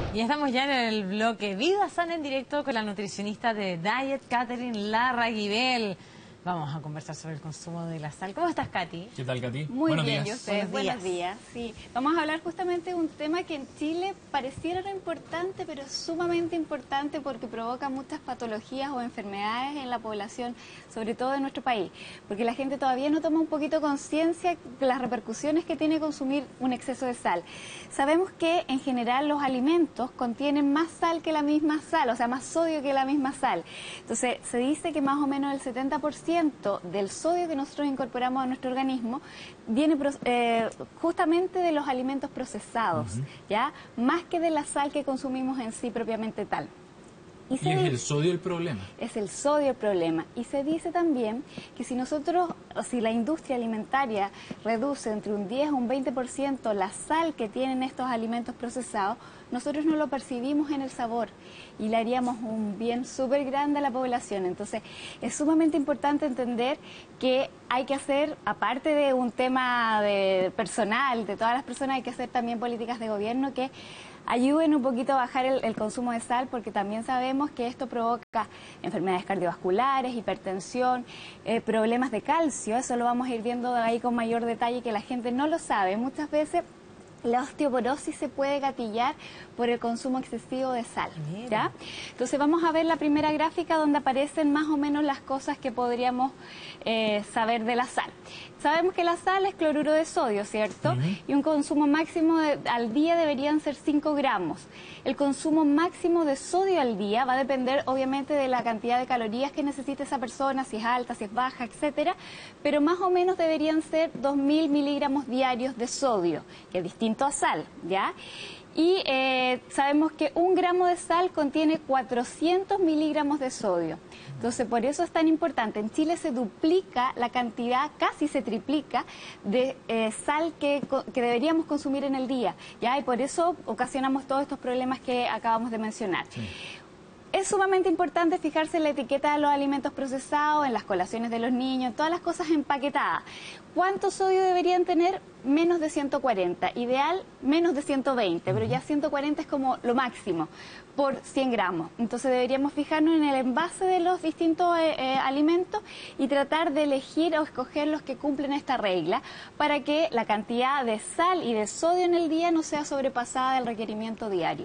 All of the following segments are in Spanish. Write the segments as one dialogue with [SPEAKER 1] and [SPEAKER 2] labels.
[SPEAKER 1] Y estamos ya en el bloque Vida Sana en directo con la nutricionista de Diet, Catherine Larraguibel. Vamos a conversar sobre el consumo de la sal. ¿Cómo estás, Katy?
[SPEAKER 2] ¿Qué tal, Katy?
[SPEAKER 3] Muy
[SPEAKER 2] Buenos
[SPEAKER 3] bien,
[SPEAKER 2] días.
[SPEAKER 3] yo sé. Buenos días. Sí, vamos a hablar justamente de un tema que en Chile pareciera no importante, pero es sumamente importante porque provoca muchas patologías o enfermedades en la población, sobre todo en nuestro país, porque la gente todavía no toma un poquito conciencia de las repercusiones que tiene consumir un exceso de sal. Sabemos que en general los alimentos contienen más sal que la misma sal, o sea, más sodio que la misma sal. Entonces, se dice que más o menos el 70% del sodio que nosotros incorporamos a nuestro organismo viene justamente de los alimentos procesados, ¿ya? Más que de la sal que consumimos en sí propiamente tal.
[SPEAKER 2] ¿Y es el sodio el problema?
[SPEAKER 3] Es el sodio el problema. Y se dice también que si nosotros, o si la industria alimentaria reduce entre un 10 o un 20% la sal que tienen estos alimentos procesados, nosotros no lo percibimos en el sabor y le haríamos un bien súper grande a la población. Entonces, es sumamente importante entender que hay que hacer, aparte de un tema personal, de todas las personas, hay que hacer también políticas de gobierno que ayuden un poquito a bajar el consumo de sal, porque también sabemos que esto provoca enfermedades cardiovasculares, hipertensión, problemas de calcio. Eso lo vamos a ir viendo ahí con mayor detalle, que la gente no lo sabe. Muchas veces la osteoporosis se puede gatillar por el consumo excesivo de sal, ¿ya? Entonces vamos a ver la primera gráfica donde aparecen más o menos las cosas que podríamos saber de la sal. Sabemos que la sal es cloruro de sodio, ¿cierto? Y un consumo máximo al día deberían ser 5 gramos. El consumo máximo de sodio al día va a depender obviamente de la cantidad de calorías que necesite esa persona, si es alta, si es baja, etcétera, pero más o menos deberían ser 2.000 miligramos diarios de sodio, que es distinto a sal, ¿ya? Y sabemos que 1 gramo de sal contiene 400 miligramos de sodio. Entonces, por eso es tan importante. En Chile se duplica la cantidad, casi se triplica, de sal que deberíamos consumir en el día, ¿ya? Y por eso ocasionamos todos estos problemas que acabamos de mencionar. Sí. Es sumamente importante fijarse en la etiqueta de los alimentos procesados, en las colaciones de los niños, en todas las cosas empaquetadas. ¿Cuánto sodio deberían tener? Menos de 140. Ideal, menos de 120, pero ya 140 es como lo máximo por 100 gramos. Entonces deberíamos fijarnos en el envase de los distintos alimentos y tratar de elegir o escoger los que cumplen esta regla para que la cantidad de sal y de sodio en el día no sea sobrepasada del requerimiento diario.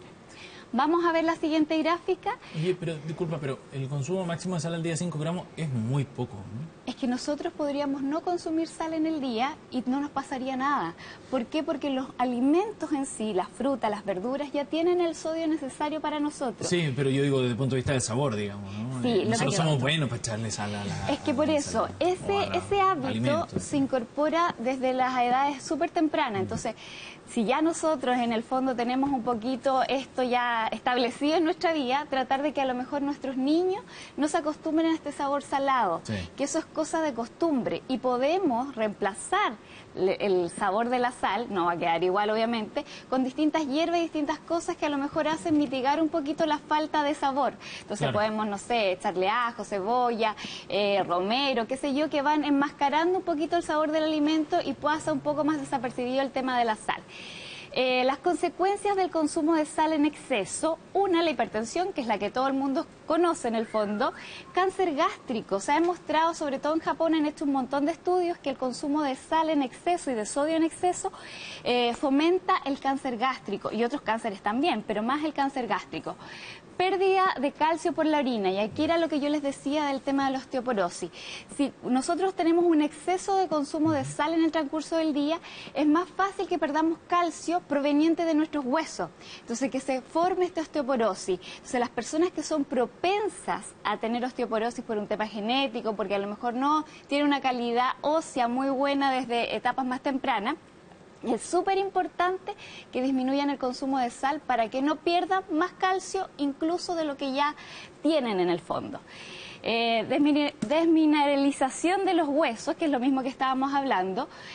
[SPEAKER 3] Vamos a ver la siguiente gráfica.
[SPEAKER 2] Oye, pero disculpa, pero el consumo máximo de sal al día 5 gramos es muy poco, ¿no?
[SPEAKER 3] Es que nosotros podríamos no consumir sal en el día y no nos pasaría nada. ¿Por qué? Porque los alimentos en sí, las frutas, las verduras, ya tienen el sodio necesario para nosotros.
[SPEAKER 2] Sí, pero yo digo desde el punto de vista del sabor, digamos, ¿no?
[SPEAKER 3] Sí,
[SPEAKER 2] nosotros somos buenos para echarle sal a la...
[SPEAKER 3] Es que por eso, ese hábito se incorpora desde las edades súper tempranas. Entonces, si ya nosotros en el fondo tenemos un poquito esto ya establecido en nuestra vida, tratar de que a lo mejor nuestros niños no se acostumbren a este sabor salado, que eso es cosa de costumbre, y podemos reemplazar el sabor de la sal, no va a quedar igual obviamente, con distintas hierbas y distintas cosas que a lo mejor hacen mitigar un poquito la falta de sabor. Entonces podemos, no sé, echarle ajo, cebolla, romero, qué sé yo, que van enmascarando un poquito el sabor del alimento y pasa un poco más desapercibido el tema de la sal. Las consecuencias del consumo de sal en exceso: una, la hipertensión, que es la que todo el mundo conoce en el fondo; cáncer gástrico. Se ha demostrado, sobre todo en Japón, han hecho un montón de estudios que el consumo de sal en exceso y de sodio en exceso fomenta el cáncer gástrico y otros cánceres también, pero más el cáncer gástrico. Pérdida de calcio por la orina, y aquí era lo que yo les decía del tema de la osteoporosis. Si nosotros tenemos un exceso de consumo de sal en el transcurso del día, es más fácil que perdamos calcio proveniente de nuestros huesos. Entonces, que se forme esta osteoporosis. Entonces, las personas que son propensas a tener osteoporosis por un tema genético, porque a lo mejor no tienen una calidad ósea muy buena desde etapas más tempranas, es súper importante que disminuyan el consumo de sal para que no pierdan más calcio incluso de lo que ya tienen en el fondo. Desmineralización de los huesos, que es lo mismo que estábamos hablando.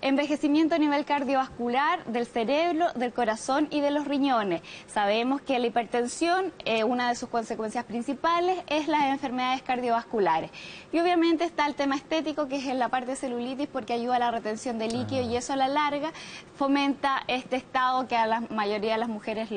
[SPEAKER 3] Envejecimiento a nivel cardiovascular del cerebro, del corazón y de los riñones. Sabemos que la hipertensión, una de sus consecuencias principales es las enfermedades cardiovasculares. Y obviamente está el tema estético, que es en la parte de celulitis, porque ayuda a la retención de líquido y eso a la larga fomenta este estado que a la mayoría de las mujeres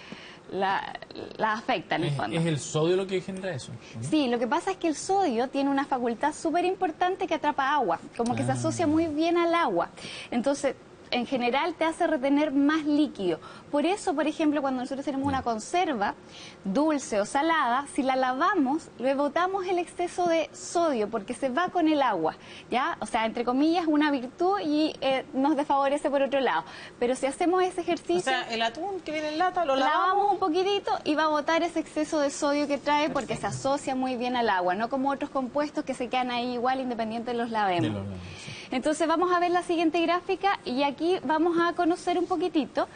[SPEAKER 3] la afecta en el fondo.
[SPEAKER 2] ¿Es el sodio lo que genera eso?
[SPEAKER 3] Sí, lo que pasa es que el sodio tiene una facultad súper importante que atrapa agua, como que se asocia muy bien al agua. Entonces, en general te hace retener más líquido. Por eso, por ejemplo, cuando nosotros tenemos una conserva dulce o salada, si la lavamos, le botamos el exceso de sodio porque se va con el agua, ¿ya? O sea, entre comillas, una virtud y nos desfavorece por otro lado. Pero si hacemos ese ejercicio...
[SPEAKER 1] O sea, el atún que viene en lata lo
[SPEAKER 3] lavamos un poquitito y va a botar ese exceso de sodio que trae porque se asocia muy bien al agua, no como otros compuestos que se quedan ahí igual independiente de los lavemos. Entonces vamos a ver la siguiente gráfica y aquí vamos a conocer un poquitito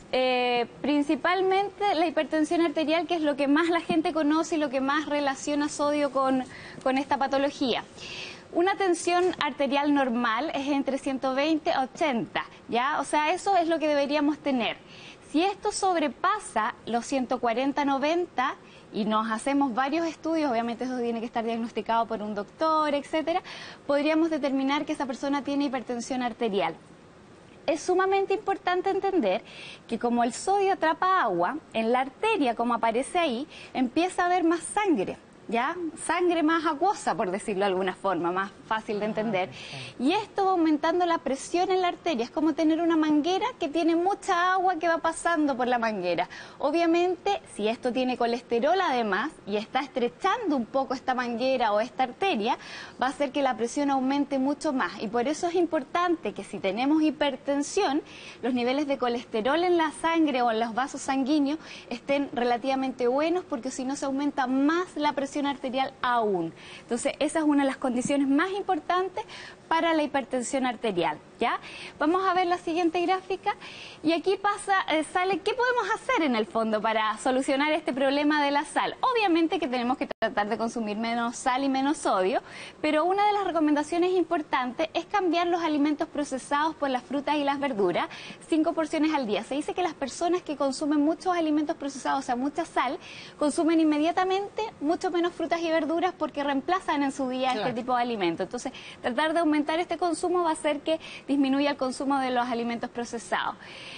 [SPEAKER 3] principalmente la hipertensión arterial, que es lo que más la gente conoce y lo que más relaciona sodio con esta patología. Una tensión arterial normal es entre 120 a 80, ¿ya? O sea, eso es lo que deberíamos tener. Si esto sobrepasa los 140-90 y nos hacemos varios estudios, obviamente eso tiene que estar diagnosticado por un doctor, etcétera, podríamos determinar que esa persona tiene hipertensión arterial. Es sumamente importante entender que como el sodio atrapa agua, en la arteria, como aparece ahí, empieza a haber más sangre, ¿ya? Sangre más acuosa, por decirlo de alguna forma, más fácil de entender. Y esto va aumentando la presión en la arteria. Es como tener una manguera que tiene mucha agua que va pasando por la manguera. Obviamente, si esto tiene colesterol además y está estrechando un poco esta manguera o esta arteria, va a hacer que la presión aumente mucho más. Y por eso es importante que si tenemos hipertensión, los niveles de colesterol en la sangre o en los vasos sanguíneos estén relativamente buenos, porque si no se aumenta más la presión arterial aún. Entonces, esa es una de las condiciones más importantes para la hipertensión arterial, ¿ya? Vamos a ver la siguiente gráfica y aquí sale qué podemos hacer en el fondo para solucionar este problema de la sal. Obviamente que tenemos que tratar de consumir menos sal y menos sodio, pero una de las recomendaciones importantes es cambiar los alimentos procesados por las frutas y las verduras, 5 porciones al día. Se dice que las personas que consumen muchos alimentos procesados, o sea, mucha sal, consumen inmediatamente mucho menos frutas y verduras porque reemplazan en su día este tipo de alimentos. Entonces, tratar de aumentar este consumo va a hacer que disminuya el consumo de los alimentos procesados.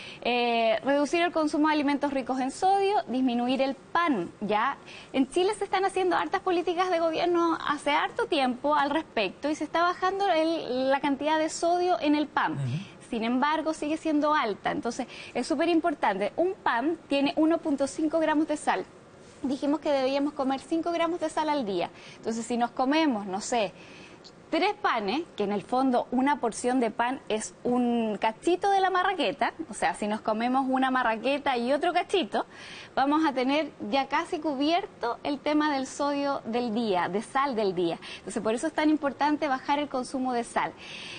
[SPEAKER 3] Reducir el consumo de alimentos ricos en sodio, disminuir el pan, ¿ya? En Chile se están haciendo hartas políticas de gobierno hace harto tiempo al respecto y se está bajando la cantidad de sodio en el pan. Sin embargo, sigue siendo alta, entonces es súper importante. Un pan tiene 1.5 gramos de sal. Dijimos que debíamos comer 5 gramos de sal al día. Entonces, si nos comemos, no sé, 3 panes, que en el fondo una porción de pan es un cachito de la marraqueta, o sea, si nos comemos una marraqueta y otro cachito, vamos a tener ya casi cubierto el tema del sodio del día, de sal del día. Entonces, por eso es tan importante bajar el consumo de sal.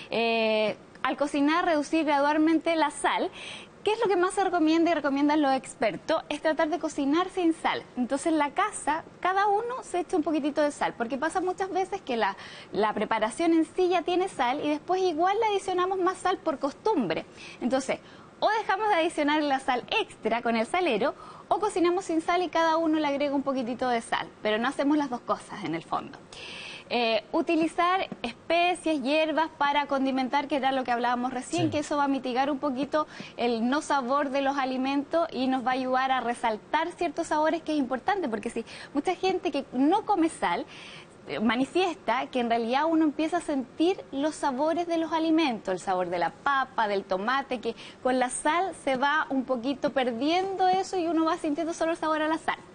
[SPEAKER 3] Al cocinar, reducir gradualmente la sal. ¿Qué es lo que más se recomienda y recomiendan los expertos? Es tratar de cocinar sin sal. Entonces en la casa, cada uno se echa un poquitito de sal, porque pasa muchas veces que la preparación en sí ya tiene sal y después igual le adicionamos más sal por costumbre. Entonces, o dejamos de adicionar la sal extra con el salero, o cocinamos sin sal y cada uno le agrega un poquitito de sal, pero no hacemos las dos cosas en el fondo. Utilizar especies, hierbas para condimentar, que era lo que hablábamos recién, que eso va a mitigar un poquito el no sabor de los alimentos y nos va a ayudar a resaltar ciertos sabores, que es importante, porque si mucha gente que no come sal manifiesta que en realidad uno empieza a sentir los sabores de los alimentos, el sabor de la papa, del tomate, que con la sal se va un poquito perdiendo eso y uno va sintiendo solo el sabor a la sal.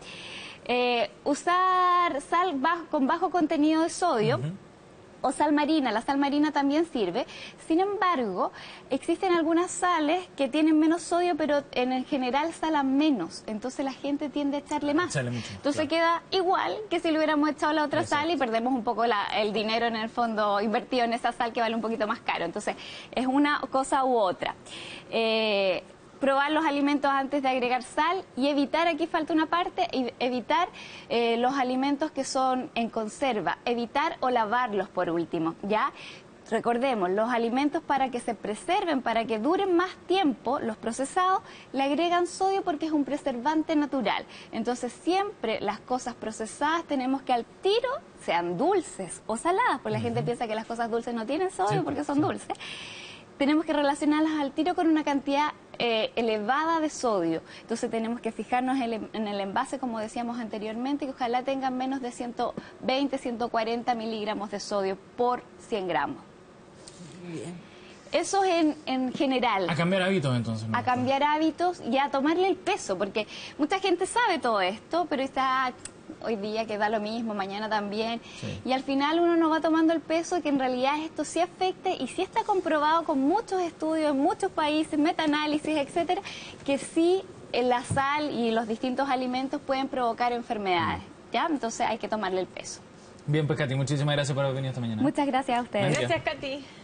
[SPEAKER 3] Usar sal con bajo contenido de sodio o sal marina. La sal marina también sirve. Sin embargo, existen algunas sales que tienen menos sodio, pero en general salan menos. Entonces la gente tiende a echarle más. Entonces queda igual que si le hubiéramos echado la otra sal y perdemos un poco el dinero en el fondo invertido en esa sal, que vale un poquito más caro. Entonces es una cosa u otra. Probar los alimentos antes de agregar sal y evitar, aquí falta una parte, evitar los alimentos que son en conserva, evitar o lavarlos por último, ¿ya? Recordemos, los alimentos para que se preserven, para que duren más tiempo, los procesados, le agregan sodio porque es un preservante natural. Entonces siempre las cosas procesadas tenemos que al tiro, sean dulces o saladas, porque la gente piensa que las cosas dulces no tienen sodio porque son dulces. Tenemos que relacionarlas al tiro con una cantidad elevada de sodio. Entonces tenemos que fijarnos en el envase, como decíamos anteriormente, que ojalá tengan menos de 120, 140 miligramos de sodio por 100 gramos.
[SPEAKER 1] Bien.
[SPEAKER 3] Eso es en general.
[SPEAKER 2] A cambiar hábitos entonces, ¿no?
[SPEAKER 3] A cambiar hábitos y a tomarle el peso, porque mucha gente sabe todo esto, pero está hoy día que da lo mismo, mañana también.
[SPEAKER 2] Sí.
[SPEAKER 3] Y al final uno no va tomando el peso, que en realidad esto sí afecta y sí está comprobado con muchos estudios en muchos países, metaanálisis, etcétera, que sí la sal y los distintos alimentos pueden provocar enfermedades, ¿ya? Entonces hay que tomarle el peso.
[SPEAKER 2] Bien, pues Katy, muchísimas gracias por haber venido esta mañana.
[SPEAKER 3] Muchas gracias a ustedes.
[SPEAKER 2] Gracias.
[SPEAKER 1] Gracias, Katy.